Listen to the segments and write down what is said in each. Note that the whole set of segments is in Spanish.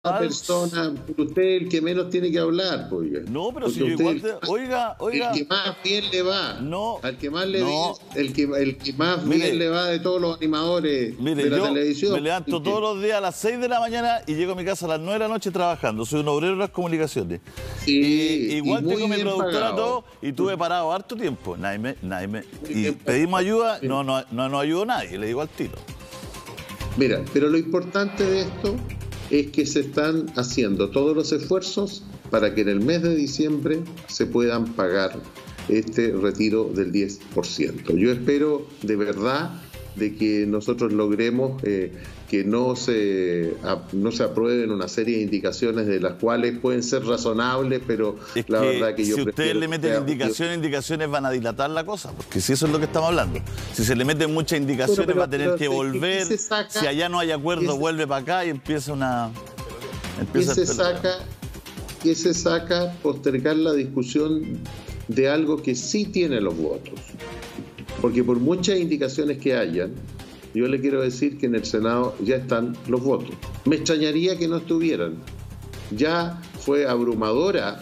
persona, usted es el que menos tiene que hablar, oiga. No, pero Porque si yo usted, igual oiga. el que más bien le va, No, al que más le no. el que más Mire, bien le va de todos los animadores Mire, de la yo televisión. me levanto todos los días a las 6 de la mañana y llego a mi casa a las 9 de la noche trabajando. Soy un obrero de las comunicaciones. Sí, Igual y muy tengo mi bien productora pagado. todo y estuve parado harto tiempo. Y pedimos ayuda, Sí. no nos ayudó nadie, le digo al tiro. Mira, pero lo importante de esto es que se están haciendo todos los esfuerzos para que en el mes de diciembre se puedan pagar este retiro del 10%. Yo espero de verdad de que nosotros logremos que no se aprueben una serie de indicaciones de las cuales pueden ser razonables, pero Es la que verdad que yo si ustedes le meten indicaciones van a dilatar la cosa, porque si eso es lo que estamos hablando. Si se le meten muchas indicaciones Pero va a tener que volver, ¿qué se saca? si allá no hay acuerdo vuelve para acá y empieza una... ¿Qué se saca postergar la discusión de algo que sí tiene los votos? Porque por muchas indicaciones que hayan, yo le quiero decir que en el Senado ya están los votos. Me extrañaría que no estuvieran. Ya fue abrumadora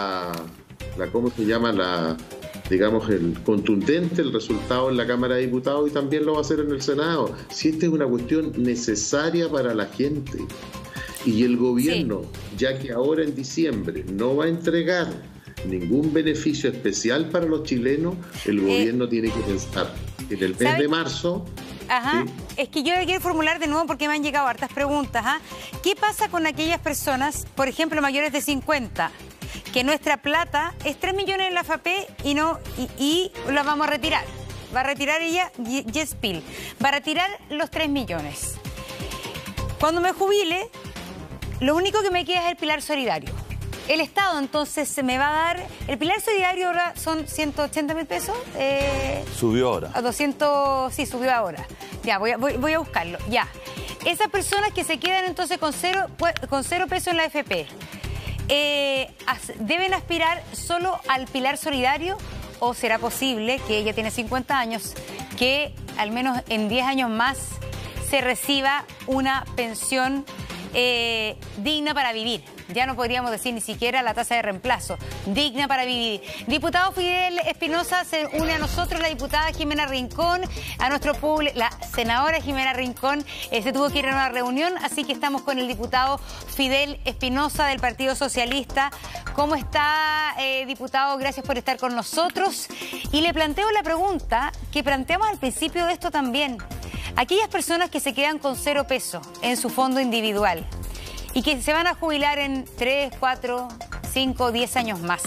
¿cómo se llama? Digamos, el contundente el resultado en la Cámara de Diputados y también lo va a hacer en el Senado. Si esta es una cuestión necesaria para la gente. Y el gobierno, ya que ahora en diciembre no va a entregar ningún beneficio especial para los chilenos, el gobierno tiene que pensar en el mes de marzo. Ajá, ¿sí? Es que yo le quiero formular de nuevo porque me han llegado hartas preguntas. ¿Qué pasa con aquellas personas, por ejemplo, mayores de 50, que nuestra plata es 3 millones en la AFP y la vamos a retirar? Va a retirar ella, Yespil, va a retirar los 3 millones. Cuando me jubile, lo único que me queda es el pilar solidario. El Estado entonces se me va a dar... El pilar solidario ahora son 180.000 pesos. Subió ahora. A 200, sí, subió ahora. Ya, voy a buscarlo. Ya. Esas personas que se quedan entonces con cero pesos en la AFP, ¿deben aspirar solo al pilar solidario o será posible que ella tiene 50 años, que al menos en 10 años más se reciba una pensión digna para vivir? Ya no podríamos decir ni siquiera la tasa de reemplazo, digna para vivir. Diputado Fidel Espinosa, se une a nosotros la diputada Jimena Rincón, a nuestro público, la senadora Jimena Rincón se tuvo que ir a una reunión, así que estamos con el diputado Fidel Espinosa del Partido Socialista. ¿Cómo está, diputado? Gracias por estar con nosotros. Y le planteo la pregunta que planteamos al principio de esto también. Aquellas personas que se quedan con 0 pesos en su fondo individual y que se van a jubilar en 3, 4, 5, 10 años más,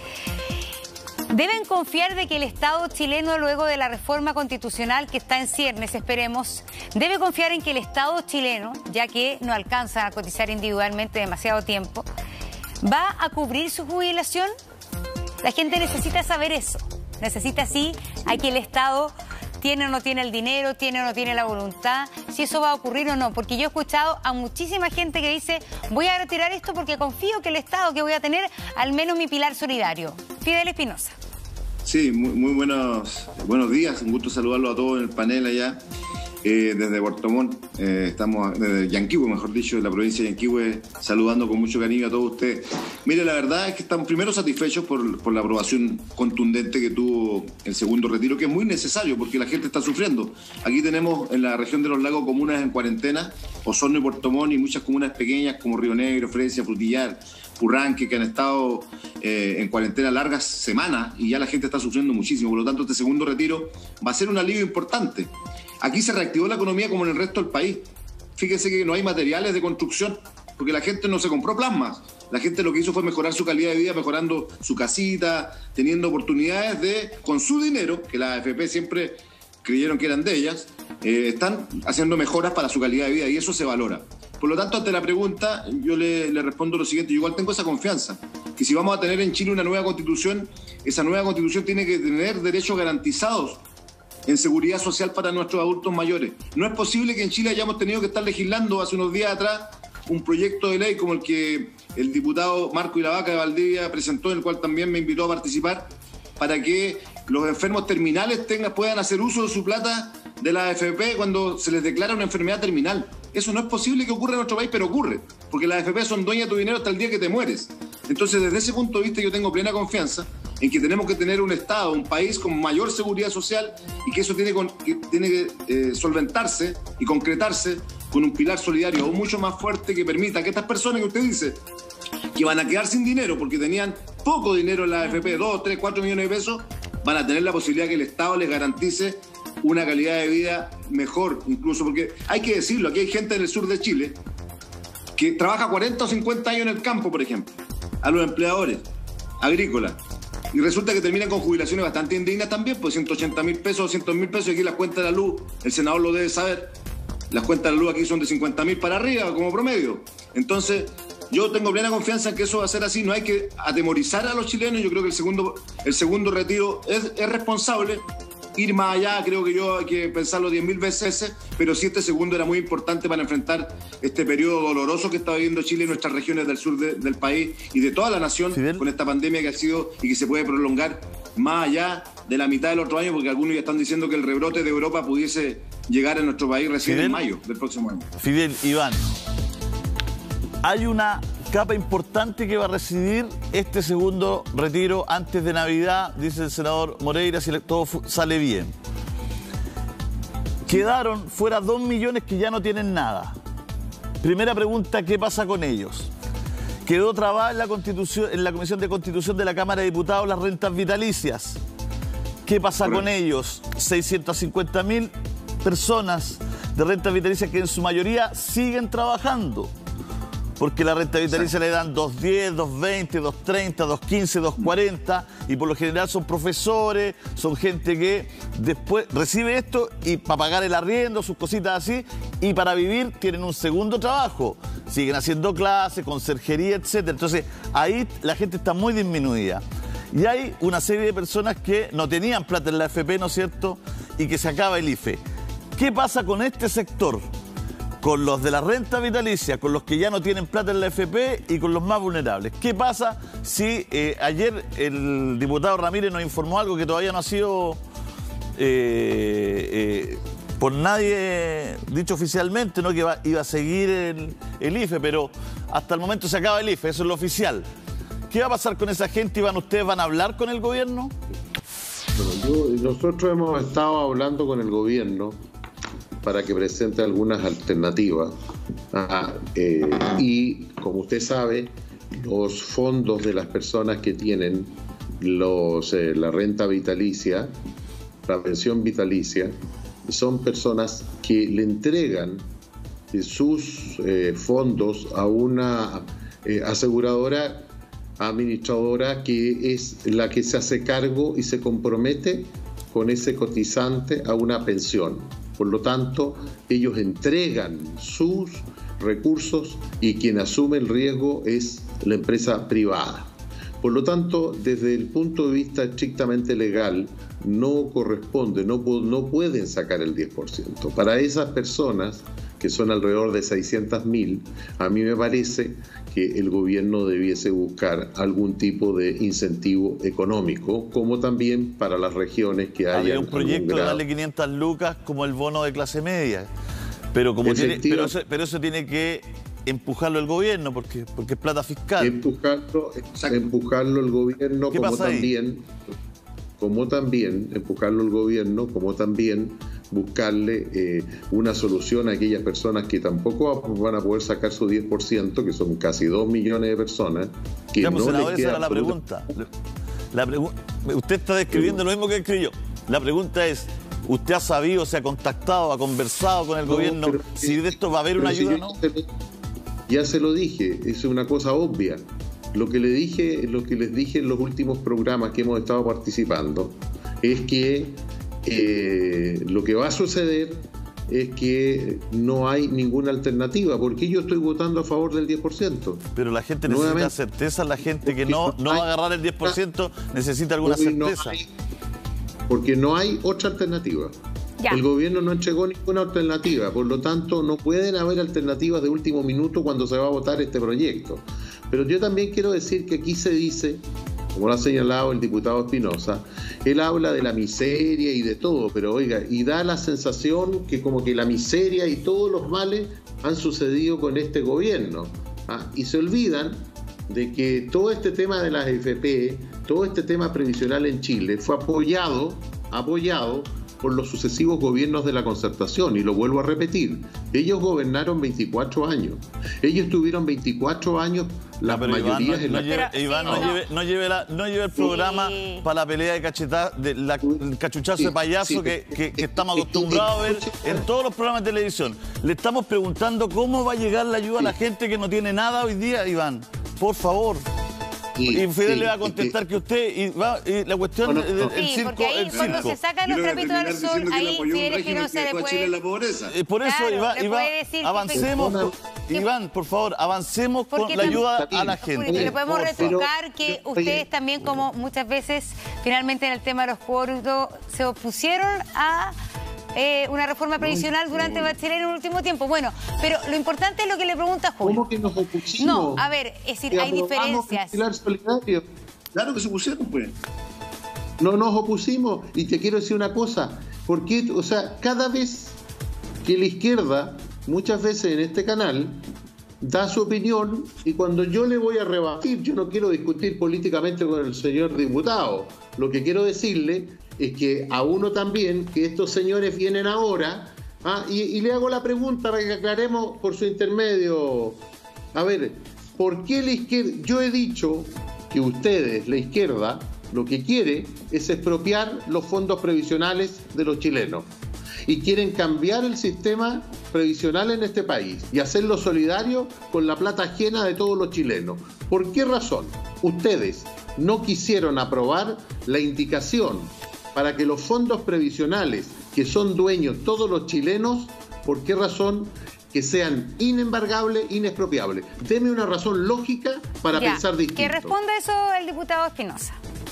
¿deben confiar de que el Estado chileno, luego de la reforma constitucional que está en ciernes, esperemos, debe confiar en que el Estado chileno, ya que no alcanza a cotizar individualmente demasiado tiempo, va a cubrir su jubilación? La gente necesita saber eso. Necesita sí a que el Estado tiene o no tiene el dinero, tiene o no tiene la voluntad, si eso va a ocurrir o no. Porque yo he escuchado a muchísima gente que dice, voy a retirar esto porque confío que el Estado, que voy a tener al menos mi pilar solidario. Fidel Espinosa. Sí, muy buenos días, un gusto saludarlo a todos en el panel allá. Desde Puerto Montt, estamos desde Yanquihue, mejor dicho, de la provincia de Yanquihue, saludando con mucho cariño a todos ustedes. Mire, la verdad es que estamos primero satisfechos por la aprobación contundente que tuvo el segundo retiro, que es muy necesario porque la gente está sufriendo. Aquí tenemos en la región de los lagos comunas en cuarentena, Osorno y Puerto Montt, y muchas comunas pequeñas como Río Negro, Fresia, Frutillar, Purranque, que han estado en cuarentena largas semanas y ya la gente está sufriendo muchísimo. Por lo tanto, este segundo retiro va a ser un alivio importante. Aquí se reactivó la economía como en el resto del país. Fíjense que no hay materiales de construcción porque la gente no se compró plasmas. La gente lo que hizo fue mejorar su calidad de vida, mejorando su casita, teniendo oportunidades de, con su dinero, que la AFP siempre creyeron que eran de ellas, están haciendo mejoras para su calidad de vida y eso se valora. Por lo tanto, ante la pregunta, yo le respondo lo siguiente. Yo igual tengo esa confianza, que si vamos a tener en Chile una nueva constitución, esa nueva constitución tiene que tener derechos garantizados en seguridad social para nuestros adultos mayores. No es posible que en Chile hayamos tenido que estar legislando hace unos días atrás un proyecto de ley como el que el diputado Marco Iravaca de Valdivia presentó, en el cual también me invitó a participar, para que los enfermos terminales puedan hacer uso de su plata de la AFP cuando se les declara una enfermedad terminal. Eso no es posible que ocurra en nuestro país, pero ocurre, porque las AFP son dueñas de tu dinero hasta el día que te mueres. Entonces, desde ese punto de vista, yo tengo plena confianza en que tenemos que tener un Estado, un país con mayor seguridad social y que eso tiene que solventarse y concretarse con un pilar solidario aún mucho más fuerte que permita que estas personas que usted dice que van a quedar sin dinero porque tenían poco dinero en la AFP, 2, 3, 4 millones de pesos, van a tener la posibilidad que el Estado les garantice una calidad de vida mejor, incluso porque hay que decirlo, aquí hay gente en el sur de Chile que trabaja 40 o 50 años en el campo, por ejemplo, a los empleadores agrícolas, y resulta que terminan con jubilaciones bastante indignas también, pues 180.000 pesos, 200.000 pesos, y aquí las cuentas de la luz, el senador lo debe saber, las cuentas de la luz aquí son de 50.000 para arriba como promedio. Entonces, yo tengo plena confianza en que eso va a ser así, no hay que atemorizar a los chilenos. Yo creo que el segundo retiro es responsable. Ir más allá, creo que yo hay que pensarlo 10.000 veces, pero sí este segundo era muy importante para enfrentar este periodo doloroso que está viviendo Chile y nuestras regiones del sur del país y de toda la nación, Fidel, con esta pandemia que ha sido y que se puede prolongar más allá de la mitad del otro año, porque algunos ya están diciendo que el rebrote de Europa pudiese llegar a nuestro país recién en mayo del próximo año. Fidel, Iván, hay una capa importante que va a recibir este segundo retiro antes de Navidad, dice el senador Moreira, si todo sale bien. Quedaron fuera 2 millones que ya no tienen nada. Primera pregunta, ¿qué pasa con ellos? Quedó trabada en la Comisión de Constitución de la Cámara de Diputados las rentas vitalicias. ¿Qué pasa con ellos? 650.000 personas de rentas vitalicias que en su mayoría siguen trabajando. Porque la renta vitalicia le dan 2.10, 2.20, 2.30, 2.15, 2.40 y por lo general son profesores, son gente que después recibe esto y para pagar el arriendo, sus cositas así, y para vivir tienen un segundo trabajo, siguen haciendo clases, conserjería, etc. Entonces ahí la gente está muy disminuida. Y hay una serie de personas que no tenían plata en la AFP, ¿no es cierto? Y que se acaba el IFE. ¿Qué pasa con este sector? Con los de la renta vitalicia, con los que ya no tienen plata en la AFP y con los más vulnerables. ¿Qué pasa si ayer el diputado Ramírez nos informó algo que todavía no ha sido por nadie dicho oficialmente, ¿no? Que iba a seguir el IFE, pero hasta el momento se acaba el IFE, eso es lo oficial. ¿Qué va a pasar con esa gente, Iván? ¿Ustedes van a hablar con el gobierno? Bueno, nosotros hemos estado hablando con el gobierno para que presente algunas alternativas. Y como usted sabe, los fondos de las personas que tienen la renta vitalicia, la pensión vitalicia, son personas que le entregan sus fondos a una aseguradora administradora que es la que se hace cargo y se compromete con ese cotizante a una pensión. Por lo tanto, ellos entregan sus recursos y quien asume el riesgo es la empresa privada. Por lo tanto, desde el punto de vista estrictamente legal, no corresponde, no pueden sacar el 10%. Para esas personas, que son alrededor de 600.000, a mí me parece que el gobierno debiese buscar algún tipo de incentivo económico, como también para las regiones que hayan... Había un proyecto de darle 500 lucas como el bono de clase media, pero pero eso tiene que empujarlo el gobierno, porque es plata fiscal. Empujarlo el gobierno, como también empujarlo el gobierno, como también buscarle una solución a aquellas personas que tampoco van a poder sacar su 10%, que son casi 2 millones de personas. Que ya, pues, no senador, esa era la pregunta. Usted está describiendo lo mismo que escribió. La pregunta es, ¿usted ha sabido, se ha contactado, ha conversado con el gobierno si de esto va a haber una ayuda o no? Ya se lo dije, es una cosa obvia. Lo que les dije en los últimos programas que hemos estado participando es que lo que va a suceder es que no hay ninguna alternativa, porque yo estoy votando a favor del 10%. Pero la gente necesita certeza, la gente que no va a agarrar el 10% necesita alguna certeza. Porque no hay otra alternativa. Ya. El gobierno no entregó ninguna alternativa, por lo tanto no pueden haber alternativas de último minuto cuando se va a votar este proyecto. Pero yo también quiero decir que aquí se dice, como lo ha señalado el diputado Espinosa, Él habla de la miseria y de todo, pero oiga, y da la sensación que como que la miseria y todos los males han sucedido con este gobierno. Y se olvidan de que todo este tema de las AFP, todo este tema previsional en Chile fue apoyado por los sucesivos gobiernos de la Concertación, y lo vuelvo a repetir, ellos gobernaron 24 años, ellos tuvieron 24 años las mayorías en la... Iván, no lleve el programa para la pelea de el cachuchazo de payaso que estamos acostumbrados a ver en todos los programas de televisión. Le estamos preguntando cómo va a llegar la ayuda a la gente que no tiene nada hoy día, Iván. Por favor. Y Fidel le va a contestar que usted y la cuestión el circo, porque ahí cuando se sacan los trapitos al sol, ahí Fidel Espinosa le puede... Por eso, claro, Iván, avancemos, Iván, por favor, avancemos con la ayuda a la gente. Le podemos retocar que ustedes también, como muchas veces, finalmente en el tema de los quórum, se opusieron a una reforma previsional durante Bachelet en el último tiempo. Bueno, pero lo importante es lo que le pregunta Julio. ¿Cómo que nos opusimos? No, a ver, es decir, hay diferencias. Claro que se opusieron, pues. No nos opusimos, y te quiero decir una cosa, porque, o sea, cada vez que la izquierda, muchas veces en este canal, da su opinión, y cuando yo le voy a rebatir, yo no quiero discutir políticamente con el señor diputado, lo que quiero decirle es que a uno también, que estos señores vienen ahora, y le hago la pregunta para que aclaremos por su intermedio. A ver, ¿por qué la izquierda? Yo he dicho que ustedes, la izquierda, lo que quiere es expropiar los fondos previsionales de los chilenos. Y quieren cambiar el sistema previsional en este país y hacerlo solidario con la plata ajena de todos los chilenos. ¿Por qué razón? Ustedes no quisieron aprobar la indicación para que los fondos previsionales, que son dueños todos los chilenos, ¿por qué razón? Que sean inembargables, inexpropiables. Deme una razón lógica para pensar distinto. Que responda eso el diputado Espinosa.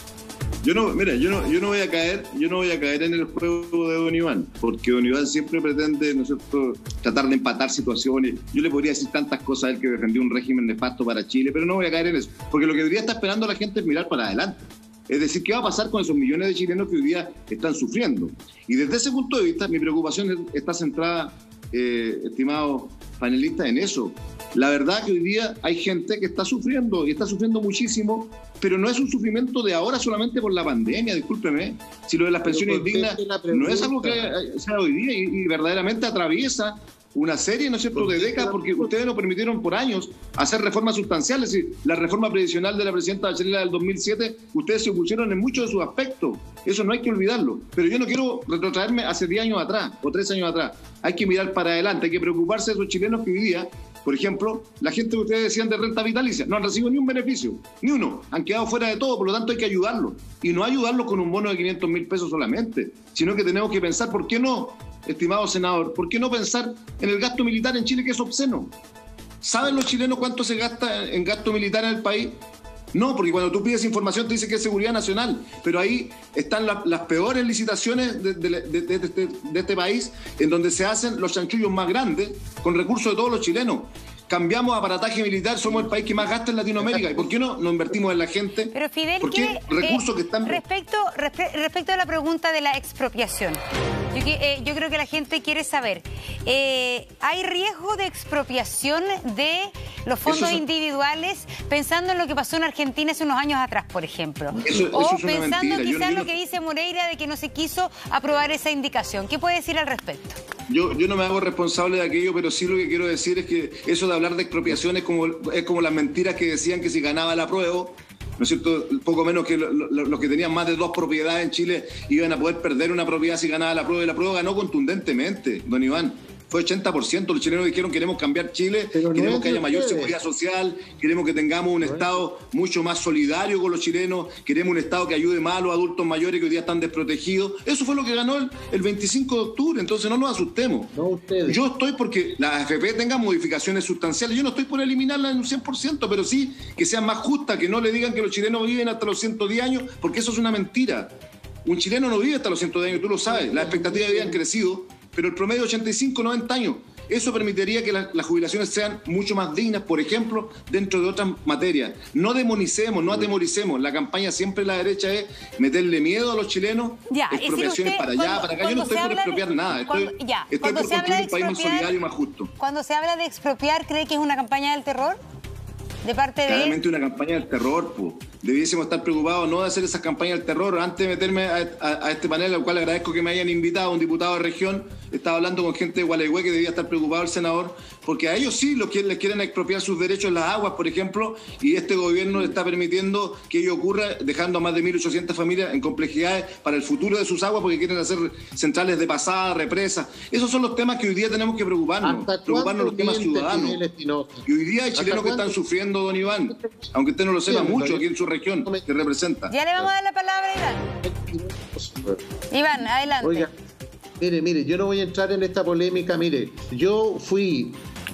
Yo no voy a caer en el juego de don Iván, porque don Iván siempre pretende, ¿no es cierto?, tratar de empatar situaciones. Yo le podría decir tantas cosas a él, que defendió un régimen nefasto para Chile, pero no voy a caer en eso, porque lo que debería estar esperando la gente es mirar para adelante. Es decir, ¿qué va a pasar con esos millones de chilenos que hoy día están sufriendo? Y desde ese punto de vista, mi preocupación está centrada, estimados panelistas, en eso. La verdad que hoy día hay gente que está sufriendo, y está sufriendo muchísimo, pero no es un sufrimiento de ahora solamente por la pandemia, discúlpeme, si lo de las pensiones dignas no es algo que sea hoy día, y verdaderamente atraviesa una serie, ¿no es cierto?, de décadas, porque ustedes no permitieron por años hacer reformas sustanciales. Es decir, la reforma previsional de la presidenta Bachelet del 2007, ustedes se opusieron en muchos de sus aspectos. Eso no hay que olvidarlo. Pero yo no quiero retrotraerme hace 10 años atrás o 3 años atrás. Hay que mirar para adelante, hay que preocuparse de esos chilenos que hoy día, por ejemplo, la gente que ustedes decían de renta vitalicia, no han recibido ni un beneficio, ni uno. Han quedado fuera de todo, por lo tanto hay que ayudarlos. Y no ayudarlos con un bono de 500.000 pesos solamente, sino que tenemos que pensar, ¿por qué no, estimado senador, por qué no pensar en el gasto militar en Chile, que es obsceno? ¿Saben los chilenos cuánto se gasta en gasto militar en el país? No, porque cuando tú pides información te dice que es seguridad nacional, pero ahí están las peores licitaciones de este país, en donde se hacen los chanchullos más grandes con recursos de todos los chilenos. Cambiamos aparataje militar, somos el país que más gasta en Latinoamérica. ¿Y por qué no invertimos en la gente? Pero Fidel, ¿por qué recursos que están... Respecto a la pregunta de la expropiación, yo creo que la gente quiere saber, ¿hay riesgo de expropiación de los fondos individuales, pensando en lo que pasó en Argentina hace unos años atrás, por ejemplo? O pensando quizás en lo que dice Moreira, de que no se quiso aprobar esa indicación. ¿Qué puede decir al respecto? Yo no me hago responsable de aquello, pero sí lo que quiero decir es que eso de hablar de expropiación es como las mentiras que decían que si ganaba el apruebo, ¿no es cierto?, poco menos que los que tenían más de 2 propiedades en Chile iban a poder perder una propiedad si ganaba el apruebo. Y el apruebo ganó contundentemente, don Iván. Fue 80%. Los chilenos dijeron: queremos cambiar Chile, queremos que haya mayor seguridad social, queremos que tengamos un Estado mucho más solidario con los chilenos, queremos un Estado que ayude más a los adultos mayores que hoy día están desprotegidos. Eso fue lo que ganó el 25 de octubre, entonces no nos asustemos. No ustedes. Yo estoy porque la AFP tenga modificaciones sustanciales, yo no estoy por eliminarla en un 100%, pero sí que sea más justa, que no le digan que los chilenos viven hasta los 110 años, porque eso es una mentira. Un chileno no vive hasta los 110 años, tú lo sabes, las expectativas de vida han crecido, pero el promedio de 85, 90 años. Eso permitiría que las jubilaciones sean mucho más dignas, por ejemplo, dentro de otras materias. No demonicemos, no atemoricemos. La campaña siempre de la derecha es meterle miedo a los chilenos, expropiaciones para allá, para acá. Yo no estoy por expropiar nada, estoy por construir un país más solidario y más justo. Cuando se habla de expropiar, ¿cree que es una campaña del terror? De parte de... Claramente una campaña del terror, pues. Debiésemos estar preocupados no de hacer esas campañas del terror. Antes de meterme a este panel, al cual agradezco que me hayan invitado, un diputado de región, estaba hablando con gente de Gualeguay que debía estar preocupado el senador, porque a ellos sí les quieren expropiar sus derechos en las aguas, por ejemplo, y este gobierno le está permitiendo que ello ocurra, dejando a más de 1.800 familias en complejidades para el futuro de sus aguas, porque quieren hacer centrales de pasada, represas. Esos son los temas que hoy día tenemos que preocuparnos los temas ciudadanos. Y hoy día hay chilenos que están sufriendo, don Iván, aunque usted no lo sepa mucho aquí en su región que representa. Ya le vamos a dar la palabra a Iván. Iván, adelante. Oiga, mire, yo no voy a entrar en esta polémica. Mire, yo fui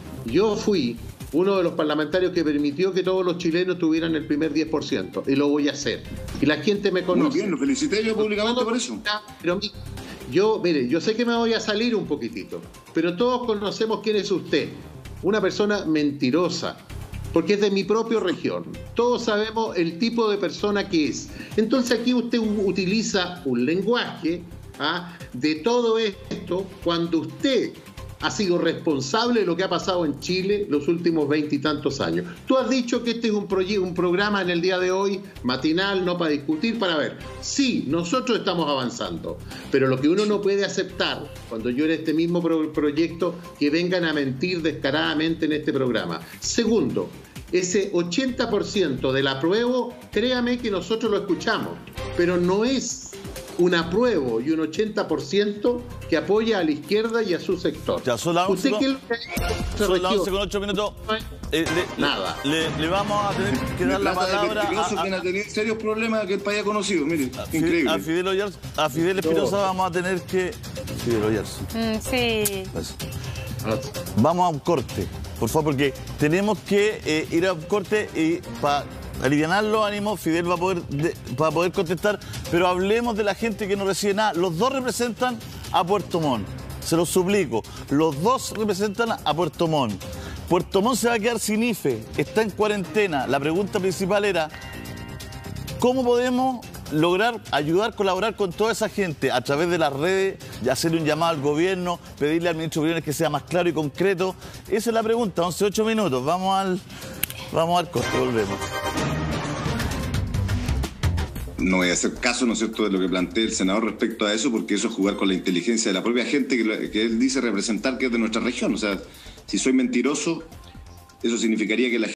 uno de los parlamentarios que permitió que todos los chilenos tuvieran el primer 10%, y lo voy a hacer. Y la gente me conoce. Muy bien, lo felicité yo públicamente por eso. Pero yo sé que me voy a salir un poquitito, pero todos conocemos quién es usted. Una persona mentirosa, porque es de mi propia región. Todos sabemos el tipo de persona que es. Entonces aquí usted utiliza un lenguaje de todo esto cuando usted ha sido responsable de lo que ha pasado en Chile los últimos 20 y tantos años. Tú has dicho que este es un programa en el día de hoy, matinal, no para discutir, para ver. Sí, nosotros estamos avanzando, pero lo que uno no puede aceptar, cuando yo en este mismo proyecto, que vengan a mentir descaradamente en este programa. Segundo, ese 80% del apruebo, créame que nosotros lo escuchamos, pero no es un apruebo y un 80% que apoya a la izquierda y a su sector. Ya, son las 11 con 8 minutos. Nada. Le vamos a tener que dar la palabra a quien ha tenido serios problemas que el país ha conocido. Mire, increíble. A Fidel Espinosa vamos a tener que... Fidel Oyarzo. Sí. Eso. Vamos a un corte, por favor, porque tenemos que ir a un corte y para alivianar los ánimos, Fidel va a poder contestar, pero hablemos de la gente que no recibe nada. Los dos representan a Puerto Montt, se los suplico. Los dos representan a Puerto Montt. Puerto Montt se va a quedar sin IFE, está en cuarentena. La pregunta principal era, ¿cómo podemos lograr ayudar, colaborar con toda esa gente a través de las redes y hacerle un llamado al gobierno, pedirle al ministro Briones que sea más claro y concreto? Esa es la pregunta, 11-8 minutos. Vamos al corte, volvemos. No voy a hacer caso, ¿no es cierto?, de lo que plantea el senador respecto a eso, porque eso es jugar con la inteligencia de la propia gente que él dice representar, que es de nuestra región. O sea, si soy mentiroso, eso significaría que la